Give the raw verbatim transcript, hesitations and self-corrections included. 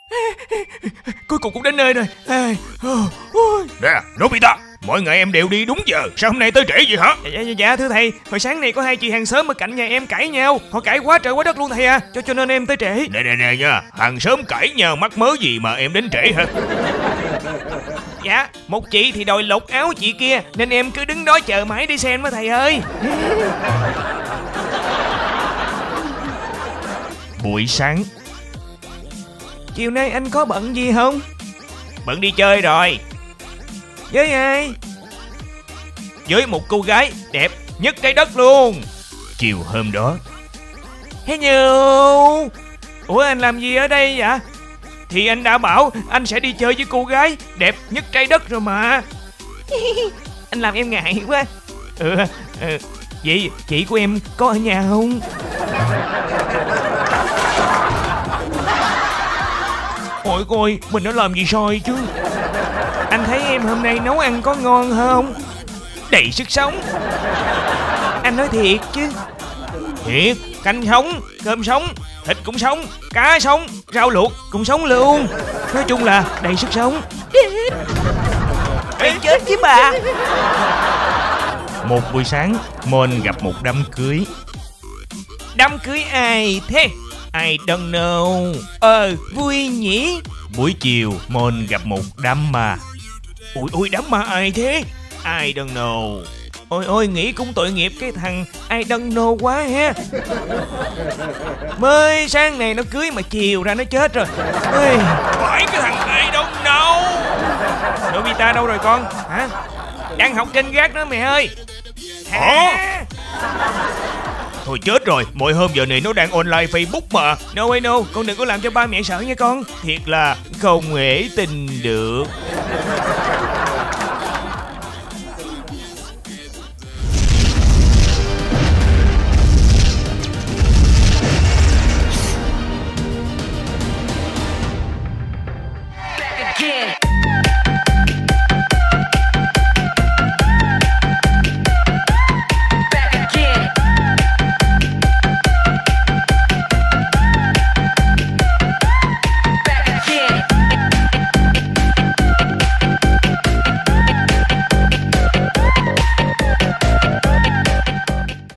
Cuối cùng cũng đến nơi rồi. Nè Nobita, mỗi ngày em đều đi đúng giờ, sao hôm nay tới trễ vậy hả? Dạ, dạ, dạ thưa thầy, hồi sáng này có hai chị hàng xóm ở cạnh nhà em cãi nhau. Họ cãi quá trời quá đất luôn thầy à, cho cho nên em tới trễ. Nè nè nè nha, hàng xóm cãi nhau mắc mớ gì mà em đến trễ hả? Dạ, một chị thì đòi lột áo chị kia, nên em cứ đứng đó chờ mãi đi xem đó thầy ơi. Buổi sáng. Chiều nay anh có bận gì không? Bận đi chơi rồi. Với ai? Với một cô gái đẹp nhất trái đất luôn. Chiều hôm đó. Hello. Ủa anh làm gì ở đây vậy? Thì anh đã bảo anh sẽ đi chơi với cô gái đẹp nhất trái đất rồi mà. Anh làm em ngại quá. Ừ, ừ. Vậy chị của em có ở nhà không? Ôi coi, mình đã làm gì sai chứ. Anh thấy em hôm nay nấu ăn có ngon không? Đầy sức sống. Anh nói thiệt chứ. Thiệt, canh sống, cơm sống, thịt cũng sống, cá sống, rau luộc cũng sống luôn. Nói chung là đầy sức sống. Ê chết chứ bà. Một buổi sáng, Mon gặp một đám cưới. Đám cưới ai thế? I don't know. Ờ, vui nhỉ. Buổi chiều, Mon gặp một đám ma. Ui ui, đám ma ai thế? I don't know. Ôi ôi, nghĩ cũng tội nghiệp cái thằng I don't know quá ha. Mới sáng này nó cưới mà chiều ra nó chết rồi. Ê, phải cái thằng I don't know. Nobita đâu rồi con? Hả? Đang học trên gác đó mẹ ơi. Hả? Thôi chết rồi, mỗi hôm giờ này nó đang online Facebook mà. No way no, con đừng có làm cho ba mẹ sợ nha con. Thiệt là không thể tin được.